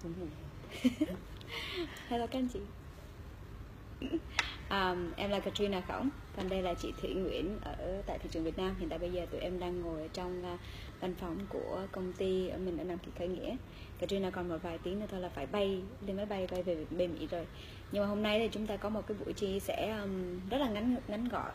Đúng rồi. Hello các anh chị. Em là Katrina Khổng, còn đây là chị Thủy Nguyễn ở tại thị trường Việt Nam. Hiện tại bây giờ tụi em đang ngồi ở trong văn phòng của công ty mình ở Nam Kỳ khởi nghĩa. Katrina còn một vài tiếng nữa thôi là phải bay lên máy bay quay về bên Mỹ rồi. Nhưng mà hôm nay thì chúng ta có một cái buổi chia sẻ rất là ngắn gọn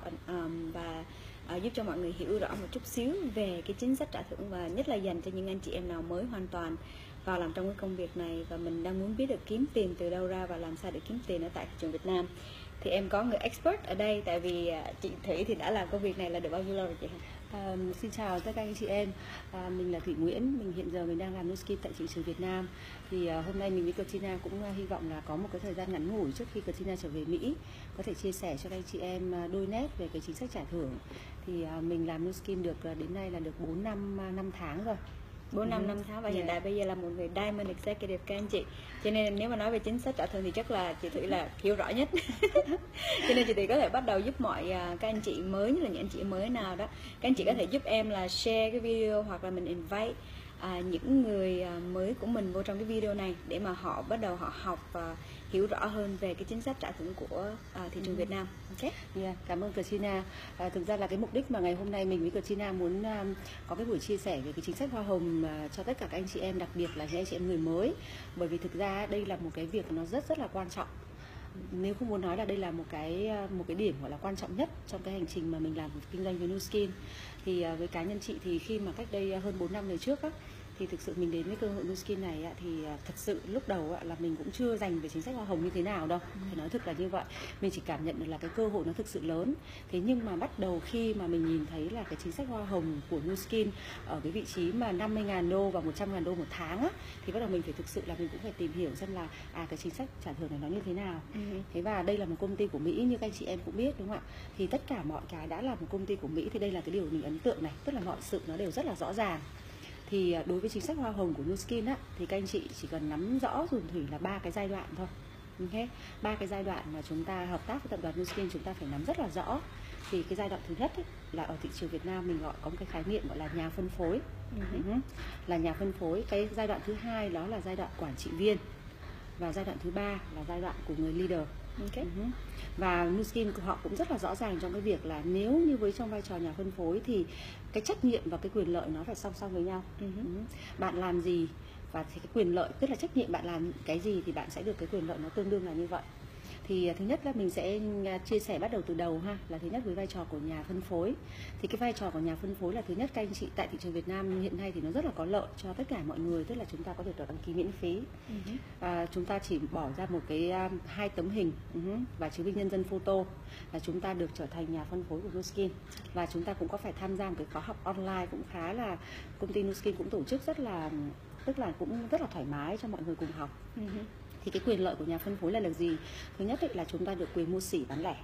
và giúp cho mọi người hiểu rõ một chút xíu về cái chính sách trả thưởng, và nhất là dành cho những anh chị em nào mới hoàn toàn vào làm trong cái công việc này và mình đang muốn biết được kiếm tiền từ đâu ra và làm sao để kiếm tiền ở tại thị trường Việt Nam. Thì em có người expert ở đây, tại vì chị Thủy thì đã làm công việc này là được bao nhiêu lâu rồi chị? Xin chào tất cả anh chị em. Mình là Thủy Nguyễn, hiện giờ mình đang làm Nu Skin tại thị trường Việt Nam. Thì hôm nay mình với Katrina cũng hy vọng là có một cái thời gian ngắn ngủi trước khi Katrina trở về Mỹ, có thể chia sẻ cho các anh chị em đôi nét về cái chính sách trả thưởng. Thì mình làm Nu Skin được đến nay là được 4 năm tháng rồi. 4 năm tháng và hiện tại bây giờ là một người Diamond Executive các anh chị. Cho nên nếu mà nói về chính sách trả thưởng thì chắc là chị Thủy là hiểu rõ nhất. Cho nên chị Thủy có thể bắt đầu giúp mọi các anh chị mới, như là những anh chị mới nào đó, các anh chị có thể giúp em là share cái video hoặc là mình invite những người mới của mình vô trong cái video này để mà họ bắt đầu họ học và hiểu rõ hơn về cái chính sách trả thưởng của thị trường Việt Nam. Ok. Cảm ơn Katrina. Thực ra là cái mục đích mà ngày hôm nay mình với Katrina muốn có cái buổi chia sẻ về cái chính sách hoa hồng cho tất cả các anh chị em, đặc biệt là những anh chị em người mới, bởi vì thực ra đây là một cái việc nó rất là quan trọng. Nếu không muốn nói là đây là một cái điểm gọi là quan trọng nhất trong cái hành trình mà mình làm kinh doanh với Nu Skin. Thì với cá nhân chị thì khi mà cách đây hơn 4 năm về trước á, thì thực sự mình đến với cơ hội Nu Skin này thì thật sự lúc đầu là mình cũng chưa dành về chính sách hoa hồng như thế nào đâu, phải nói thực là như vậy. Mình chỉ cảm nhận được là cái cơ hội nó thực sự lớn. Thế nhưng mà bắt đầu khi mà mình nhìn thấy là cái chính sách hoa hồng của Nu Skin ở cái vị trí mà 50.000 đô và 100.000 đô một tháng á, thì bắt đầu mình phải thực sự là mình cũng phải tìm hiểu xem là cái chính sách trả thưởng này nó như thế nào. Thế và đây là một công ty của Mỹ, như các anh chị em cũng biết đúng không ạ? Thì tất cả mọi cái đã là một công ty của Mỹ thì đây là cái điều mình ấn tượng này, tức là mọi sự nó đều rất là rõ ràng. Thì đối với chính sách hoa hồng của Nu Skin á, thì các anh chị chỉ cần nắm rõ dùm Thủy là 3 cái giai đoạn thôi. Okay. 3 cái giai đoạn mà chúng ta hợp tác với tập đoàn Nu Skin chúng ta phải nắm rất là rõ. Thì cái giai đoạn thứ nhất ấy, là ở thị trường Việt Nam mình gọi có một cái khái niệm gọi là nhà phân phối. Là nhà phân phối. Cái giai đoạn thứ hai đó là giai đoạn quản trị viên. Và giai đoạn thứ ba là giai đoạn của người leader. Và Nu Skin họ cũng rất là rõ ràng trong cái việc là nếu như với trong vai trò nhà phân phối thì cái trách nhiệm và cái quyền lợi nó phải song song với nhau. Bạn làm gì và thì cái quyền lợi, tức là trách nhiệm bạn làm cái gì thì bạn sẽ được cái quyền lợi nó tương đương là như vậy. Thì thứ nhất là mình sẽ chia sẻ bắt đầu từ đầu ha, là thứ nhất với vai trò của nhà phân phối. Thì cái vai trò của nhà phân phối là thứ nhất, các anh chị tại thị trường Việt Nam hiện nay thì nó rất là có lợi cho tất cả mọi người, tức là chúng ta có thể được đăng ký miễn phí. Chúng ta chỉ bỏ ra một cái 2 tấm hình và chứng minh nhân dân photo là chúng ta được trở thành nhà phân phối của Nu Skin. Và chúng ta cũng có phải tham gia một cái khóa học online cũng khá là, công ty Nu Skin cũng tổ chức rất là, tức là cũng rất là thoải mái cho mọi người cùng học. Thì cái quyền lợi của nhà phân phối là gì? Thứ nhất là chúng ta được quyền mua sỉ bán lẻ.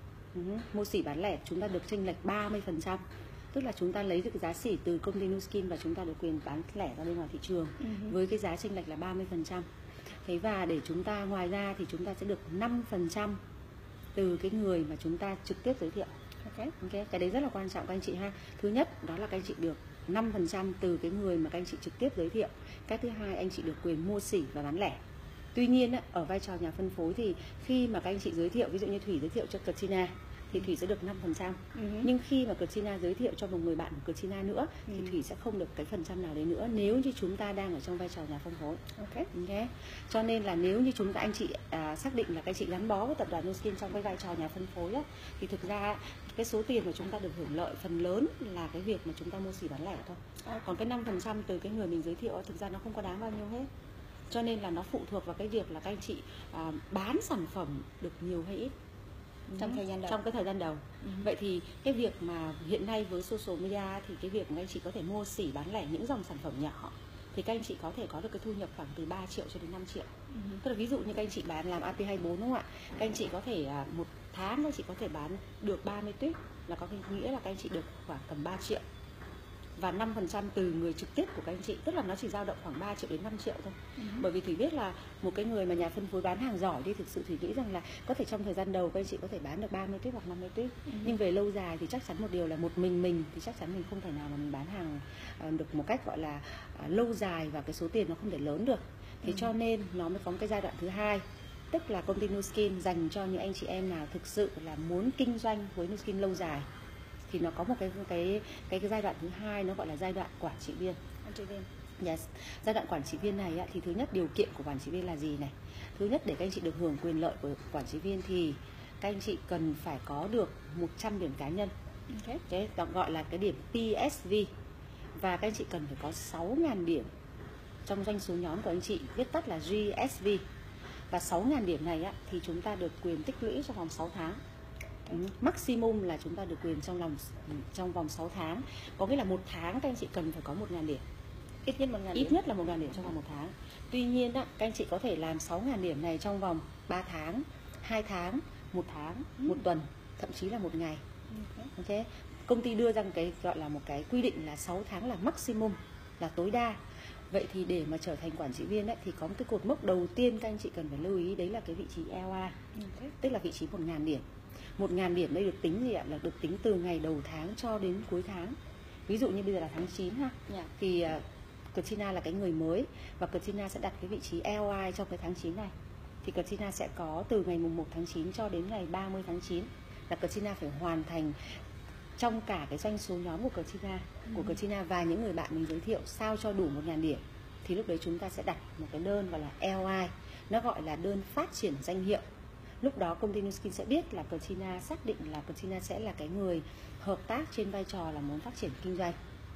Mua sỉ bán lẻ chúng ta được chênh lệch 30%. Tức là chúng ta lấy được cái giá sỉ từ công ty Nu Skin và chúng ta được quyền bán lẻ ra bên ngoài thị trường với cái giá chênh lệch là 30%. Thế và để chúng ta, ngoài ra thì chúng ta sẽ được 5% từ cái người mà chúng ta trực tiếp giới thiệu. Okay. Cái đấy rất là quan trọng các anh chị ha. Thứ nhất đó là các anh chị được 5% từ cái người mà các anh chị trực tiếp giới thiệu. Cái thứ hai, anh chị được quyền mua sỉ và bán lẻ. Tuy nhiên ở vai trò nhà phân phối thì khi mà các anh chị giới thiệu, ví dụ như Thủy giới thiệu cho Katrina thì Thủy sẽ được 5%. Nhưng khi mà Katrina giới thiệu cho một người bạn của Katrina nữa thì Thủy sẽ không được cái phần trăm nào đấy nữa nếu như chúng ta đang ở trong vai trò nhà phân phối. Okay. Cho nên là nếu như chúng ta, anh chị xác định là các anh chị gắn bó với tập đoàn Nu Skin trong cái vai trò nhà phân phối đó, thì thực ra cái số tiền mà chúng ta được hưởng lợi phần lớn là cái việc mà chúng ta mua sỉ bán lẻ thôi. Còn cái 5% từ cái người mình giới thiệu thực ra nó không có đáng bao nhiêu hết. Cho nên là nó phụ thuộc vào cái việc là các anh chị bán sản phẩm được nhiều hay ít trong cái thời gian đầu. Vậy thì cái việc mà hiện nay với social media thì cái việc mà anh chị có thể mua sỉ bán lẻ những dòng sản phẩm nhỏ thì các anh chị có thể có được cái thu nhập khoảng từ 3 triệu cho đến 5 triệu. Tức là ví dụ như các anh chị bán làm AP24 đúng không ạ? Các anh chị có thể một tháng các anh chị có thể bán được 30 tuyết, là có nghĩa là các anh chị được khoảng tầm 3 triệu. Và 5% từ người trực tiếp của các anh chị, tức là nó chỉ dao động khoảng 3 triệu đến 5 triệu thôi. Bởi vì Thủy biết là một cái người mà nhà phân phối bán hàng giỏi đi, thực sự Thủy nghĩ rằng là có thể trong thời gian đầu các anh chị có thể bán được 30 tuyết hoặc 50 tuyết. Nhưng về lâu dài thì chắc chắn một điều là một mình thì chắc chắn mình không thể nào mà mình bán hàng được một cách gọi là lâu dài và cái số tiền nó không thể lớn được. Thế cho nên nó mới có một cái giai đoạn thứ hai, tức là công ty Nuskin dành cho những anh chị em nào thực sự là muốn kinh doanh với Nuskin lâu dài, thì nó có một cái giai đoạn thứ hai, nó gọi là giai đoạn quản trị viên. Yes. Giai đoạn quản trị viên này thì thứ nhất, điều kiện của quản trị viên là gì này? Thứ nhất, để các anh chị được hưởng quyền lợi của quản trị viên thì các anh chị cần phải có được 100 điểm cá nhân. Đấy, gọi là cái điểm PSV. Và các anh chị cần phải có 6.000 điểm trong doanh số nhóm của anh chị, viết tắt là GSV. Và 6.000 điểm này thì chúng ta được quyền tích lũy trong vòng 6 tháng. Maximum là chúng ta được quyền trong vòng 6 tháng. Có nghĩa là 1 tháng các anh chị cần phải có 1.000 điểm. Ít nhất là 1.000 điểm trong vòng 1 tháng. Tuy nhiên các anh chị có thể làm 6.000 điểm này trong vòng 3 tháng, 2 tháng, 1 tháng, 1 tuần, thậm chí là 1 ngày. Okay. Công ty đưa ra cái gọi là một cái quy định là 6 tháng là maximum, là tối đa. Vậy thì để mà trở thành quản trị viên thì có một cái cột mốc đầu tiên các anh chị cần phải lưu ý, đấy là cái vị trí LA, tức là vị trí 1.000 điểm. 1.000 điểm đây được tính gì ạ? Là được tính từ ngày đầu tháng cho đến cuối tháng. Ví dụ như bây giờ là tháng 9 thì Katrina là cái người mới và Katrina sẽ đặt cái vị trí LI trong cái tháng 9 này. Thì Katrina sẽ có từ ngày mùng 1 tháng 9 cho đến ngày 30 tháng 9 là Katrina phải hoàn thành trong cả cái doanh số nhóm của Katrina và những người bạn mình giới thiệu sao cho đủ 1.000 điểm. Thì lúc đấy chúng ta sẽ đặt một cái đơn gọi là LI, nó gọi là đơn phát triển danh hiệu. Lúc đó công ty Nuskin sẽ biết là Katrina xác định là Katrina sẽ là cái người hợp tác trên vai trò là muốn phát triển kinh doanh.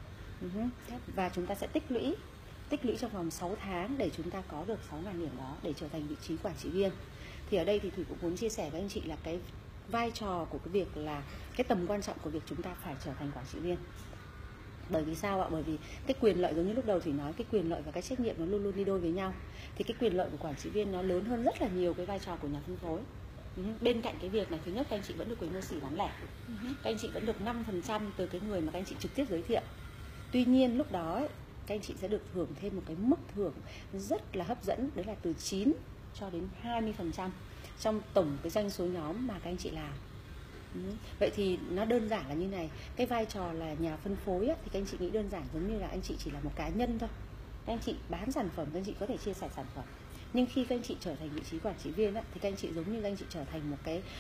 Và chúng ta sẽ tích lũy trong vòng 6 tháng để chúng ta có được 6.000 điểm đó để trở thành vị trí quản trị viên. Thì ở đây thì Thủy cũng muốn chia sẻ với anh chị là cái vai trò của cái việc là cái tầm quan trọng của việc chúng ta phải trở thành quản trị viên. Bởi vì sao ạ? Bởi vì cái quyền lợi, giống như lúc đầu Thủy nói, cái quyền lợi và cái trách nhiệm nó luôn luôn đi đôi với nhau. Thì cái quyền lợi của quản trị viên nó lớn hơn rất là nhiều cái vai trò của nhà phân phối. Bên cạnh cái việc này, thứ nhất các anh chị vẫn được quyền mua xỉ bán lẻ. Các anh chị vẫn được 5% từ cái người mà các anh chị trực tiếp giới thiệu. Tuy nhiên lúc đó các anh chị sẽ được hưởng thêm một cái mức thưởng rất là hấp dẫn, đấy là từ 9 cho đến 20% trong tổng cái doanh số nhóm mà các anh chị làm. Vậy thì nó đơn giản là như này, cái vai trò là nhà phân phối thì các anh chị nghĩ đơn giản giống như là anh chị chỉ là một cá nhân thôi. Các anh chị bán sản phẩm, các anh chị có thể chia sẻ sản phẩm. Nhưng khi các anh chị trở thành vị trí quản trị viên thì các anh chị giống như các anh chị trở thành một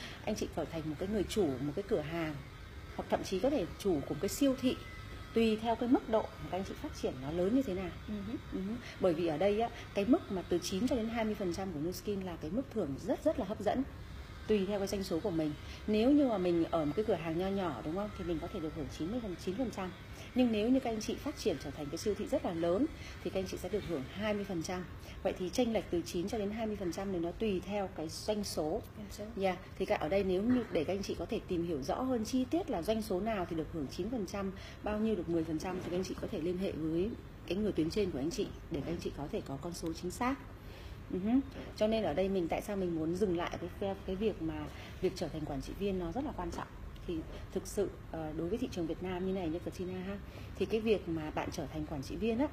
cái người chủ một cái cửa hàng, hoặc thậm chí có thể chủ của cái siêu thị, tùy theo cái mức độ mà các anh chị phát triển nó lớn như thế nào. Bởi vì ở đây cái mức mà từ 9 cho đến 20% của Nuskin là cái mức thưởng rất là hấp dẫn, tùy theo cái doanh số của mình. Nếu như mà mình ở một cái cửa hàng nho nhỏ, đúng không, thì mình có thể được hưởng 9%. Nhưng nếu như các anh chị phát triển trở thành cái siêu thị rất là lớn thì các anh chị sẽ được hưởng 20%. Vậy thì chênh lệch từ 9 cho đến 20% thì nó tùy theo cái doanh số. Thì ở đây nếu như để các anh chị có thể tìm hiểu rõ hơn chi tiết là doanh số nào thì được hưởng 9%, bao nhiêu được 10% thì các anh chị có thể liên hệ với cái người tuyến trên của anh chị để các anh chị có thể có con số chính xác. Cho nên ở đây tại sao mình muốn dừng lại cái việc mà việc trở thành quản trị viên nó rất là quan trọng. Thì thực sự đối với thị trường Việt Nam như này, như Katrina thì cái việc mà bạn trở thành quản trị viên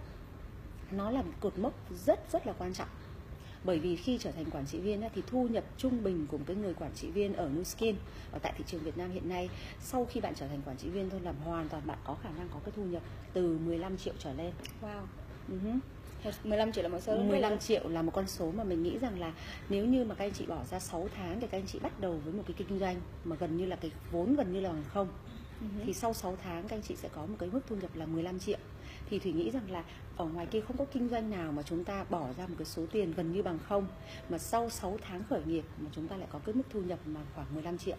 nó là một cột mốc rất là quan trọng. Bởi vì khi trở thành quản trị viên thì thu nhập trung bình của một cái người quản trị viên ở Nuskin, ở tại thị trường Việt Nam hiện nay, sau khi bạn trở thành quản trị viên thôi là hoàn toàn bạn có khả năng có cái thu nhập từ 15 triệu trở lên. Wow. 15 triệu là một số 15 triệu là một con số mà mình nghĩ rằng là nếu như mà các anh chị bỏ ra 6 tháng để các anh chị bắt đầu với một cái kinh doanh mà gần như là cái vốn gần như là bằng không, thì sau 6 tháng các anh chị sẽ có một cái mức thu nhập là 15 triệu. Thì Thủy nghĩ rằng là ở ngoài kia không có kinh doanh nào mà chúng ta bỏ ra một cái số tiền gần như bằng không mà sau 6 tháng khởi nghiệp mà chúng ta lại có cái mức thu nhập mà khoảng 15 triệu.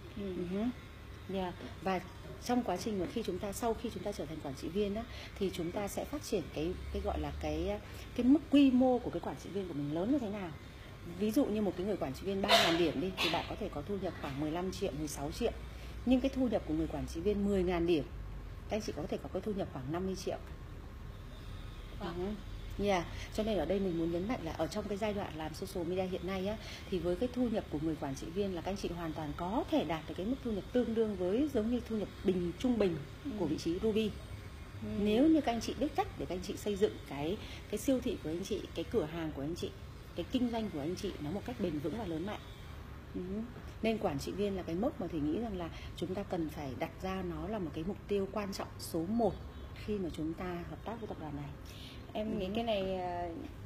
Và trong quá trình mà sau khi chúng ta trở thành quản trị viên thì chúng ta sẽ phát triển cái gọi là cái mức quy mô của cái quản trị viên của mình lớn như thế nào. Ví dụ như một cái người quản trị viên 3.000 điểm đi thì bạn có thể có thu nhập khoảng 15 triệu, 16 triệu. Nhưng cái thu nhập của người quản trị viên 10.000 điểm, các anh chị có thể có cái thu nhập khoảng 50 triệu. Cho nên ở đây mình muốn nhấn mạnh là ở trong cái giai đoạn làm social media hiện nay thì với cái thu nhập của người quản trị viên là các anh chị hoàn toàn có thể đạt được cái mức thu nhập tương đương với giống như thu nhập trung bình của vị trí Ruby. Nếu như các anh chị biết cách để các anh chị xây dựng cái siêu thị của anh chị, cái cửa hàng của anh chị, cái kinh doanh của anh chị nó một cách bền vững và lớn mạnh. Nên quản trị viên là cái mốc mà Thủy nghĩ rằng là chúng ta cần phải đặt ra, nó là một cái mục tiêu quan trọng số 1 khi mà chúng ta hợp tác với tập đoàn này. Em nghĩ cái này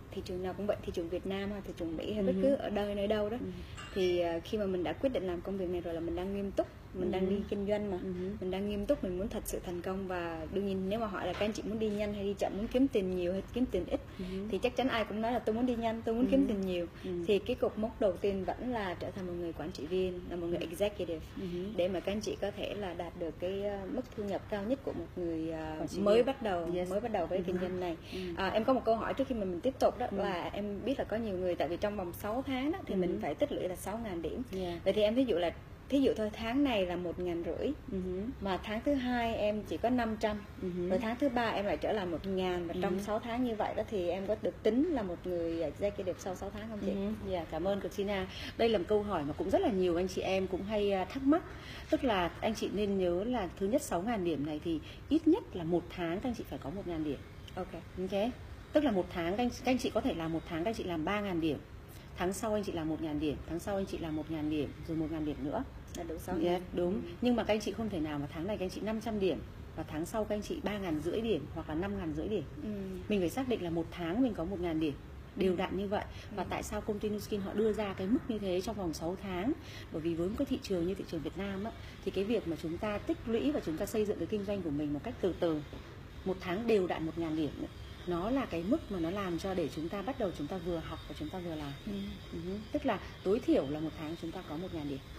thị trường nào cũng vậy, thị trường Việt Nam hay thị trường Mỹ hay bất cứ ở đâu nơi đâu đó, thì khi mà mình đã quyết định làm công việc này rồi là mình đang nghiêm túc, mình đang đi kinh doanh mà, mình đang nghiêm túc, mình muốn thật sự thành công. Và đương nhiên nếu mà hỏi là các anh chị muốn đi nhanh hay đi chậm, muốn kiếm tiền nhiều hay kiếm tiền ít, thì chắc chắn ai cũng nói là tôi muốn đi nhanh, tôi muốn kiếm tiền nhiều. Thì cái cột mốc đầu tiên vẫn là trở thành một người quản trị viên, là một người executive, để mà các anh chị có thể là đạt được cái mức thu nhập cao nhất của một người mới bắt đầu với kinh doanh này. Em có một câu hỏi trước khi mình tiếp tục, đó là em biết là có nhiều người, tại vì trong vòng 6 tháng đó, thì mình phải tích lũy là 6.000 điểm. Vậy thì em thí dụ thôi, tháng này là 1.500, mà tháng thứ hai em chỉ có 500, rồi tháng thứ ba em lại trở lại 1.000, và trong 6 tháng như vậy đó thì em có được tính là một người executive sau 6 tháng không chị? Cảm ơn Christina. Đây là một câu hỏi mà cũng rất là nhiều anh chị em cũng hay thắc mắc. Tức là anh chị nên nhớ là thứ nhất 6.000 điểm này thì ít nhất là một tháng các anh chị phải có 1.000 điểm. Ok. Tức là một tháng các anh chị có thể làm một tháng các anh chị làm 3.000 điểm, tháng sau anh chị làm 1.000 điểm, tháng sau anh chị làm 1.000 điểm, rồi 1.000 điểm nữa là đủ 6.000. Đúng. Nhưng mà các anh chị không thể nào mà tháng này các anh chị 500 điểm và tháng sau các anh chị 3.500 điểm hoặc là 5.500 điểm. Mình phải xác định là một tháng mình có 1.000 điểm đều đặn như vậy. Và tại sao công ty Nu Skin họ đưa ra cái mức như thế trong vòng 6 tháng? Bởi vì với một cái thị trường như thị trường Việt Nam á, thì cái việc mà chúng ta tích lũy và chúng ta xây dựng cái kinh doanh của mình một cách từ từ, một tháng đều đặn 1.000 điểm nữa, nó là cái mức mà nó làm cho để chúng ta bắt đầu chúng ta vừa học và chúng ta vừa làm. Tức là tối thiểu là một tháng chúng ta có 1.000 điểm.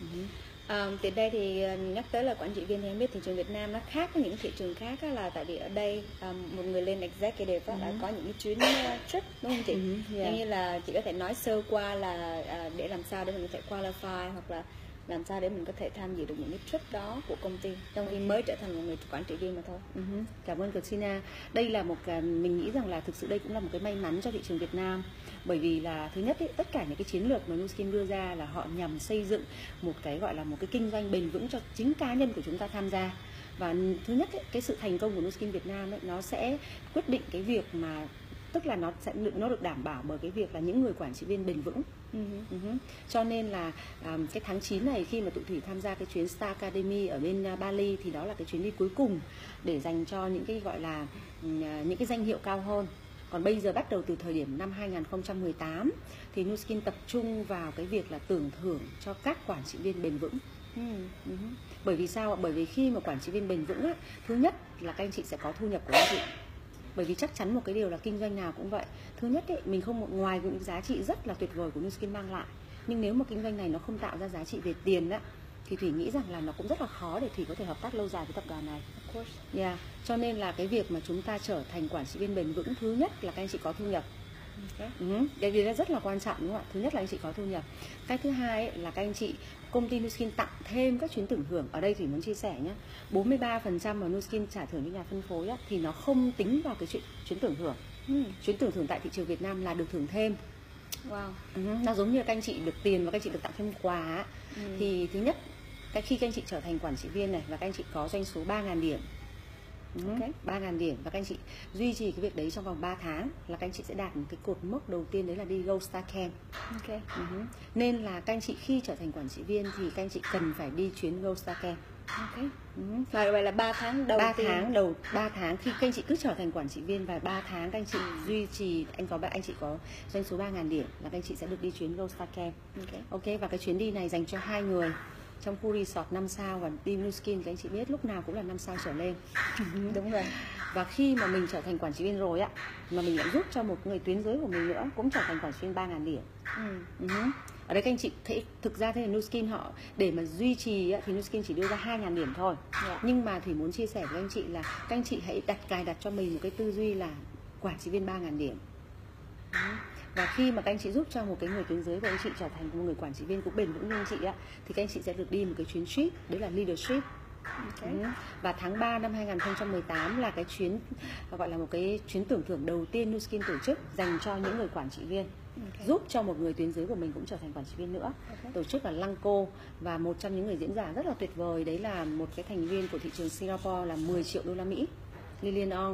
Từ đây thì nhắc tới là quản trị viên, thì em biết thị trường Việt Nam nó khác với những thị trường khác đó, là tại vì ở đây một người lên executive là có những cái chuyến trip, đúng không chị? Như là chị có thể nói sơ qua là để làm sao để mình có thể qualify, hoặc là làm sao để mình có thể tham dự được những cái trip đó của công ty trong khi mới trở thành một người quản trị viên mà thôi. Cảm ơn Christina. Đây là một cái, mình nghĩ rằng là thực sự đây cũng là một cái may mắn cho thị trường Việt Nam. Bởi vì là thứ nhất ý, tất cả những cái chiến lược mà Nu Skin đưa ra là họ nhằm xây dựng một cái gọi là một cái kinh doanh bền vững cho chính cá nhân của chúng ta tham gia. Và thứ nhất ý, cái sự thành công của Nu Skin Việt Nam ấy, nó sẽ quyết định cái việc mà, tức là nó được đảm bảo bởi cái việc là những người quản trị viên bền vững. Cho nên là cái tháng 9 này khi mà tụi Thủy tham gia cái chuyến Star Academy ở bên Bali, thì đó là cái chuyến đi cuối cùng để dành cho những cái gọi là những cái danh hiệu cao hơn. Còn bây giờ bắt đầu từ thời điểm năm 2018 thì Nu Skin tập trung vào cái việc là tưởng thưởng cho các quản trị viên bền vững. Bởi vì sao? Bởi vì khi mà quản trị viên bền vững á, thứ nhất là các anh chị sẽ có thu nhập của anh chị. Bởi vì chắc chắn một cái điều là kinh doanh nào cũng vậy. Thứ nhất ấy, mình không, ngoài những giá trị rất là tuyệt vời của Nu Skin mang lại, nhưng nếu mà kinh doanh này nó không tạo ra giá trị về tiền á, thì Thủy nghĩ rằng là nó cũng rất là khó để Thủy có thể hợp tác lâu dài với tập đoàn này. Cho nên là cái việc mà chúng ta trở thành quản trị viên bền vững, thứ nhất là các anh chị có thu nhập. Cái điều đó rất là quan trọng, đúng không ạ? Thứ nhất là anh chị có thu nhập. Cái thứ hai ấy, là các anh chị, công ty Nu Skin tặng thêm các chuyến tưởng thưởng. Ở đây thì muốn chia sẻ nhé, 43% mà Nu Skin trả thưởng cho nhà phân phối á, thì nó không tính vào cái chuyện chuyến tưởng thưởng. Chuyến tưởng thưởng tại thị trường Việt Nam là được thưởng thêm. Nó giống như các anh chị được tiền và các anh chị được tặng thêm quà á. Thì thứ nhất, khi các anh chị trở thành quản trị viên này và các anh chị có doanh số 3.000 điểm, 3.000 điểm, và các anh chị duy trì cái việc đấy trong vòng 3 tháng là các anh chị sẽ đạt một cái cột mốc đầu tiên, đấy là đi Gold Star Camp. Nên là các anh chị khi trở thành quản trị viên thì các anh chị cần phải đi chuyến Gold Star Camp. Và vậy là 3 tháng đầu 3 tháng khi các anh chị cứ trở thành quản trị viên và 3 tháng các anh chị duy trì, anh chị có doanh số 3.000 điểm là các anh chị sẽ được đi chuyến Gold Star Camp. Và cái chuyến đi này dành cho 2 người trong khu resort 5 sao, và team Nu Skin các anh chị biết lúc nào cũng là 5 sao trở lên. Đúng rồi. Và khi mà mình trở thành quản trị viên rồi á, mà mình lại giúp cho một người tuyến dưới của mình nữa cũng trở thành quản trị viên 3.000 điểm. Ở đây các anh chị thấy thực ra thế là Nu Skin họ để mà duy trì á, thì Nu Skin chỉ đưa ra 2.000 điểm thôi. Nhưng mà Thủy muốn chia sẻ với anh chị là các anh chị hãy cài đặt cho mình một cái tư duy là quản trị viên 3.000 điểm. Và khi mà các anh chị giúp cho một cái người tuyến dưới của anh chị trở thành một người quản trị viên cũng bền vững như anh chị á, thì các anh chị sẽ được đi một cái chuyến trip, đấy là leadership. Và tháng 3 năm 2018 là cái chuyến gọi là một cái chuyến tưởng thưởng đầu tiên Nu Skin tổ chức dành cho những người quản trị viên, giúp cho một người tuyến dưới của mình cũng trở thành quản trị viên nữa. Tổ chức là Lăng-cô, và một trong những người diễn giả rất là tuyệt vời đấy là một cái thành viên của thị trường Singapore là 10 triệu đô la Mỹ, Lilian Ong.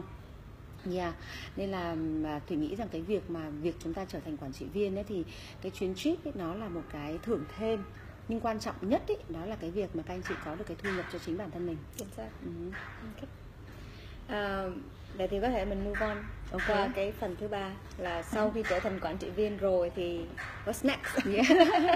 Nên là Thủy nghĩ rằng cái việc chúng ta trở thành quản trị viên ấy, thì cái chuyến trip ấy, nó là một cái thưởng thêm, nhưng quan trọng nhất ấy, đó là cái việc mà các anh chị có được cái thu nhập cho chính bản thân mình. Chính xác. Vậy thì có thể mình move on qua cái phần thứ ba là sau khi trở thành quản trị viên rồi thì what's next?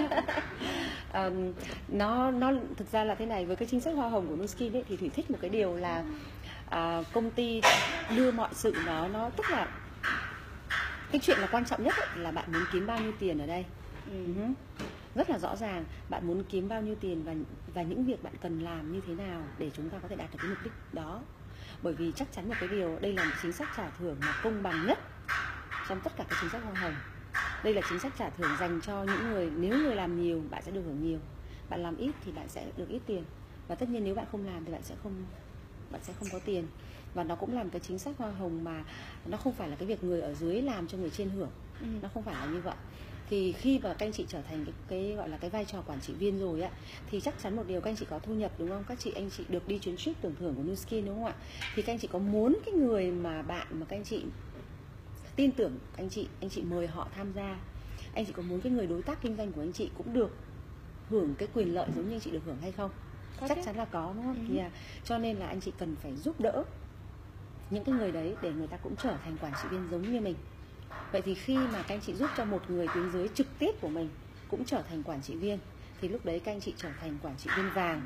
Nó thực ra là thế này, với cái chính sách hoa hồng của Nuskin ấy, thì Thủy thích một cái điều là công ty đưa mọi sự nó tức là cái chuyện là quan trọng nhất ấy, là bạn muốn kiếm bao nhiêu tiền ở đây. Rất là rõ ràng bạn muốn kiếm bao nhiêu tiền và những việc bạn cần làm như thế nào để chúng ta có thể đạt được cái mục đích đó. Bởi vì chắc chắn một cái điều, đây là một chính sách trả thưởng mà công bằng nhất trong tất cả các chính sách hoa hồng. Đây là chính sách trả thưởng dành cho những người, nếu người làm nhiều bạn sẽ được hưởng nhiều, bạn làm ít thì bạn sẽ được ít tiền, và tất nhiên nếu bạn không làm thì bạn sẽ không có tiền. Và nó cũng là một cái chính sách hoa hồng mà nó không phải là cái việc người ở dưới làm cho người trên hưởng, nó không phải là như vậy. Thì khi mà các anh chị trở thành cái gọi là cái vai trò quản trị viên rồi á, thì chắc chắn một điều, các anh chị có thu nhập đúng không? Anh chị được đi chuyến trip tưởng thưởng của Nuskin đúng không ạ? Thì các anh chị có muốn cái người mà bạn mà các anh chị tin tưởng anh chị mời họ tham gia, anh chị có muốn cái người đối tác kinh doanh của anh chị cũng được hưởng cái quyền lợi giống như anh chị được hưởng hay không? Chắc chắn là có đúng không? Cho nên là anh chị cần phải giúp đỡ những cái người đấy để người ta cũng trở thành quản trị viên giống như mình. Vậy thì khi mà các anh chị giúp cho một người tuyến dưới trực tiếp của mình cũng trở thành quản trị viên, thì lúc đấy các anh chị trở thành quản trị viên vàng.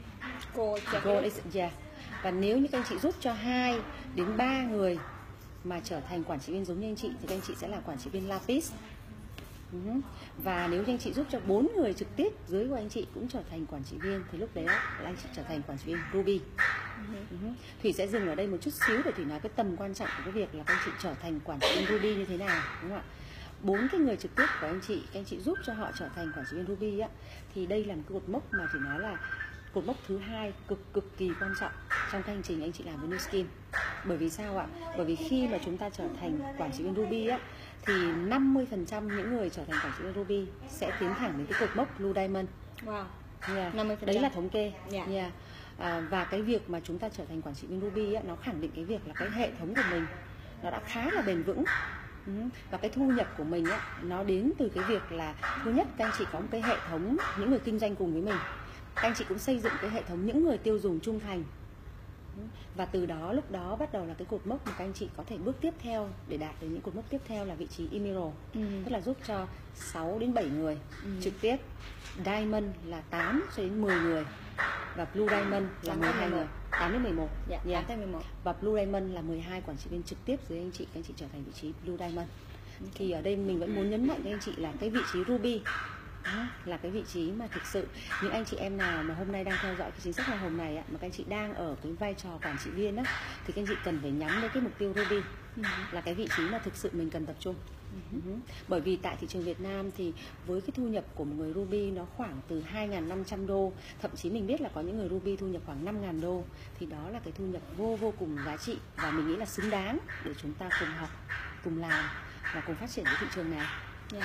Và nếu như các anh chị giúp cho 2 đến 3 người mà trở thành quản trị viên giống như anh chị thì các anh chị sẽ là quản trị viên Lapis. Và nếu như anh chị giúp cho 4 người trực tiếp dưới của anh chị cũng trở thành quản trị viên thì lúc đấy là anh chị trở thành quản trị viên Ruby. Thủy sẽ dừng ở đây một chút xíu để Thủy nói cái tầm quan trọng của cái việc là các anh chị trở thành quản trị viên Ruby như thế nào, đúng không ạ? 4 cái người trực tiếp của anh chị, các anh chị giúp cho họ trở thành quản trị viên Ruby á, thì đây là một cái cột mốc mà Thủy nói là cột mốc thứ 2 cực kỳ quan trọng trong cái hành trình anh chị làm với Nuskin. Bởi vì sao ạ? Bởi vì khi mà chúng ta trở thành quản trị viên Ruby á, thì 50% những người trở thành quản trị viên Ruby sẽ tiến thẳng đến cái cột mốc Blue Diamond. Wow. 50%. Đấy là thống kê. Và cái việc mà chúng ta trở thành quản trị viên Ruby á, nó khẳng định cái việc là cái hệ thống của mình nó đã khá là bền vững. Và cái thu nhập của mình á, nó đến từ cái việc là thứ nhất, các anh chị có một cái hệ thống những người kinh doanh cùng với mình, các anh chị cũng xây dựng cái hệ thống những người tiêu dùng trung thành, và từ đó lúc đó bắt đầu là cái cột mốc mà các anh chị có thể bước tiếp theo để đạt đến những cột mốc tiếp theo là vị trí Emerald, tức là giúp cho 6 đến 7 người trực tiếp, Diamond là 8 cho đến 10 người, và Blue Diamond là 12 người, 8 đến 11. 8 đến 11. Và Blue Diamond là 12 quản trị viên trực tiếp dưới anh chị, các anh chị trở thành vị trí Blue Diamond. Thì ở đây mình vẫn muốn nhấn mạnh với anh chị là cái vị trí Ruby là cái vị trí mà thực sự những anh chị em nào mà hôm nay đang theo dõi cái chính sách hoa hồng này mà các anh chị đang ở cái vai trò quản trị viên thì các anh chị cần phải nhắm đến cái mục tiêu Ruby, là cái vị trí mà thực sự mình cần tập trung. Bởi vì tại thị trường Việt Nam thì với cái thu nhập của một người Ruby nó khoảng từ 2.500 đô, thậm chí mình biết là có những người Ruby thu nhập khoảng 5.000 đô, thì đó là cái thu nhập vô cùng giá trị, và mình nghĩ là xứng đáng để chúng ta cùng học, cùng làm và cùng phát triển cái thị trường này.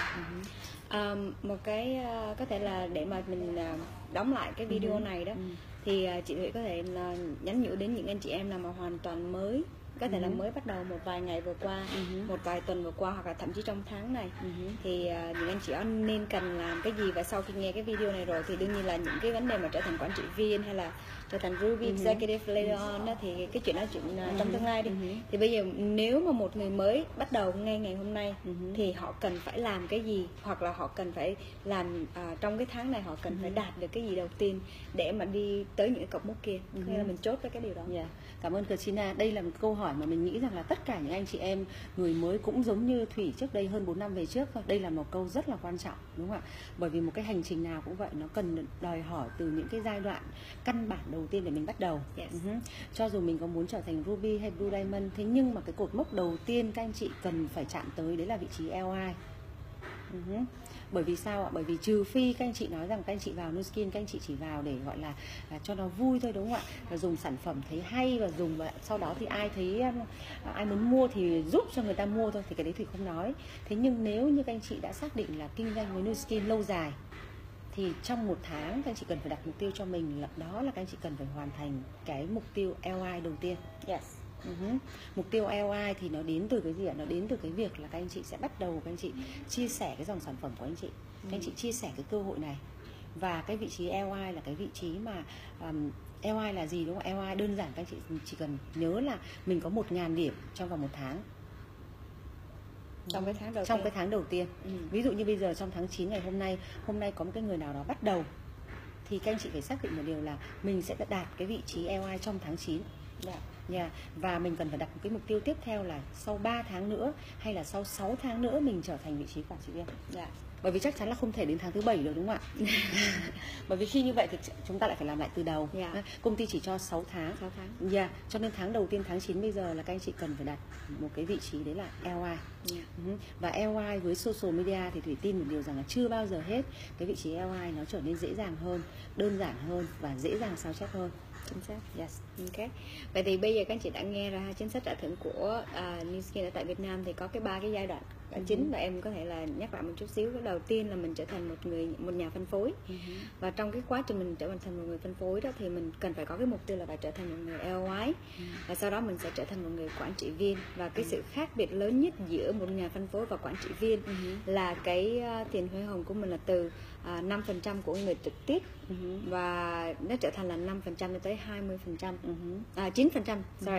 Một cái có thể là để mà mình đóng lại cái video này đó, thì chị Thủy có thể là nhắn nhủ đến những anh chị em nào mà hoàn toàn mới, có thể là mới bắt đầu một vài ngày vừa qua, một vài tuần vừa qua, hoặc là thậm chí trong tháng này, thì những anh chị em nên cần làm cái gì. Và sau khi nghe cái video này rồi thì đương nhiên là những cái vấn đề mà trở thành quản trị viên hay là trở thành Ruby Executive later on đó, thì cái chuyện đó chuyện trong tương lai đi. Thì bây giờ nếu mà một người mới bắt đầu ngay ngày hôm nay thì họ cần phải làm cái gì, hoặc là họ cần phải làm trong cái tháng này họ cần phải đạt được cái gì đầu tiên để mà đi tới những cái cột mốc kia. Nên là mình chốt với cái điều đó. Cảm ơn Christina. Đây là một câu hỏi mà mình nghĩ rằng là tất cả những anh chị em người mới cũng giống như Thủy trước đây hơn 4 năm về trước thôi. Đây là một câu rất là quan trọng, đúng không ạ? Bởi vì một cái hành trình nào cũng vậy, nó cần đòi hỏi từ những cái giai đoạn căn bản đầu tiên để mình bắt đầu. Cho dù mình có muốn trở thành Ruby hay Blue Diamond, thế nhưng mà cái cột mốc đầu tiên các anh chị cần phải chạm tới đấy là vị trí LI. Bởi vì sao ạ? Bởi vì trừ phi các anh chị nói rằng các anh chị vào Nuskin, các anh chị chỉ vào để gọi là cho nó vui thôi, đúng không ạ? Và dùng sản phẩm thấy hay và dùng, và sau đó thì ai thấy ai muốn mua thì giúp cho người ta mua thôi, thì cái đấy thì không nói. Thế nhưng nếu như các anh chị đã xác định là kinh doanh với Nuskin lâu dài thì trong một tháng các anh chị cần phải đặt mục tiêu cho mình, là đó là các anh chị cần phải hoàn thành cái mục tiêu LI đầu tiên. Mục tiêu LI thì nó đến từ cái gì ạ? Nó đến từ cái việc là các anh chị sẽ bắt đầu các anh chị chia sẻ cái dòng sản phẩm của anh chị, các anh chị chia sẻ cái cơ hội này, Và cái vị trí LI là cái vị trí mà LI là gì đúng không? LI đơn giản các anh chị chỉ cần nhớ là mình có 1.000 điểm trong vòng 1 tháng. Trong cái tháng đầu Trong tiên. cái tháng đầu tiên. Ví dụ như bây giờ trong tháng 9 ngày hôm nay có một cái người nào đó bắt đầu, thì các anh chị phải xác định một điều là mình sẽ đạt cái vị trí LI trong tháng 9. Và mình cần phải đặt một cái mục tiêu tiếp theo là sau 3 tháng nữa hay là sau 6 tháng nữa mình trở thành vị trí quản trị viên. Bởi vì chắc chắn là không thể đến tháng thứ 7 được, đúng không ạ? Bởi vì khi như vậy thì chúng ta lại phải làm lại từ đầu. Công ty chỉ cho 6 tháng. Cho nên tháng đầu tiên, tháng 9 bây giờ là các anh chị cần phải đặt một cái vị trí đấy là LI. Và LI với social media thì Thủy tin một điều rằng là chưa bao giờ hết cái vị trí LI nó trở nên dễ dàng hơn, đơn giản hơn và dễ dàng sao chép hơn. Chính xác. Okay. Vậy thì bây giờ các anh chị đã nghe ra chính sách trả thưởng của New Skin ở tại Việt Nam thì có cái 3 cái giai đoạn chính, và em có thể là nhắc lại một chút xíu. Cái đầu tiên là mình trở thành một nhà phân phối. Và trong cái quá trình mình trở thành một người phân phối đó thì mình cần phải có cái mục tiêu là phải trở thành một người LOI. Và sau đó mình sẽ trở thành một người quản trị viên. Và cái sự khác biệt lớn nhất giữa một nhà phân phối và quản trị viên là cái tiền hoa hồng của mình là từ 5% của người trực tiếp và nó trở thành là 5% cho tới 20%, 9%,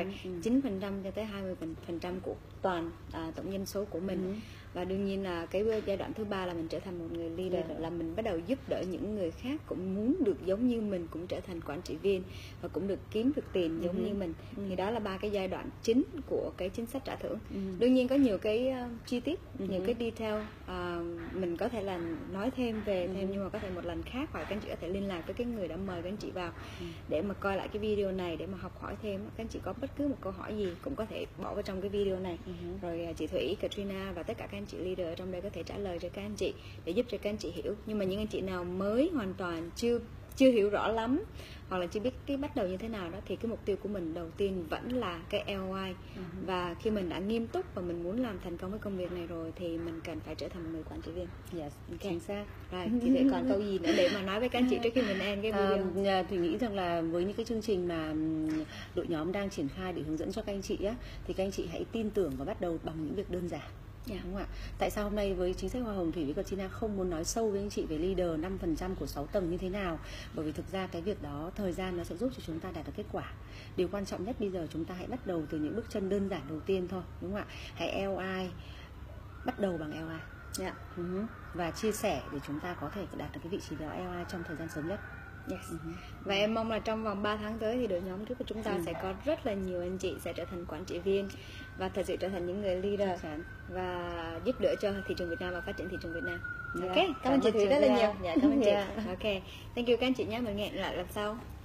9% cho tới 20% của toàn tổng doanh số của mình. Và đương nhiên là cái giai đoạn thứ ba là mình trở thành một người leader, là mình bắt đầu giúp đỡ những người khác cũng muốn được giống như mình, cũng trở thành quản trị viên và cũng được kiếm được tiền giống như mình. Thì đó là 3 cái giai đoạn chính của cái chính sách trả thưởng. Đương nhiên có nhiều cái chi tiết, nhiều cái detail mình có thể là nói thêm về nhưng mà có thể một lần khác, hoặc các anh chị có thể liên lạc với cái người đã mời các anh chị vào để mà coi lại cái video này để mà học hỏi thêm. Các anh chị có bất cứ một câu hỏi gì cũng có thể bỏ vào trong cái video này, rồi chị Thủy, Katrina và tất cả các anh chị leader ở trong đây có thể trả lời cho các anh chị để giúp cho các anh chị hiểu. Nhưng mà những anh chị nào mới hoàn toàn chưa hiểu rõ lắm hoặc là chưa biết cái bắt đầu như thế nào đó, thì cái mục tiêu của mình đầu tiên vẫn là cái LOI. Và khi mình đã nghiêm túc và mình muốn làm thành công với công việc này rồi thì mình cần phải trở thành một người quản trị viên. Chính xác. Rồi, chị Thủy còn câu gì nữa để mà nói với các anh chị trước khi mình end cái video? Thủy nghĩ rằng là với những cái chương trình mà đội nhóm đang triển khai để hướng dẫn cho các anh chị á, thì các anh chị hãy tin tưởng và bắt đầu bằng những việc đơn giản. Đúng không ạ? Tại sao hôm nay với chính sách hoa hồng Thủy với Katrina không muốn nói sâu với anh chị về leader 5% của 6 tầng như thế nào? Bởi vì thực ra cái việc đó thời gian nó sẽ giúp cho chúng ta đạt được kết quả. Điều quan trọng nhất bây giờ chúng ta hãy bắt đầu từ những bước chân đơn giản đầu tiên thôi, đúng không ạ? Hãy LI, bắt đầu bằng LI. Và chia sẻ để chúng ta có thể đạt được cái vị trí đó LI trong thời gian sớm nhất. Và em mong là trong vòng 3 tháng tới thì đội nhóm trước của chúng ta sẽ có rất là nhiều anh chị sẽ trở thành quản trị viên và thật sự trở thành những người leader và giúp đỡ cho thị trường Việt Nam và phát triển thị trường Việt Nam. Ok, cảm ơn chị Thủy rất là nhiều. Cảm ơn chị. Ok, thank you các anh chị nhé, mình hẹn lại lần sau.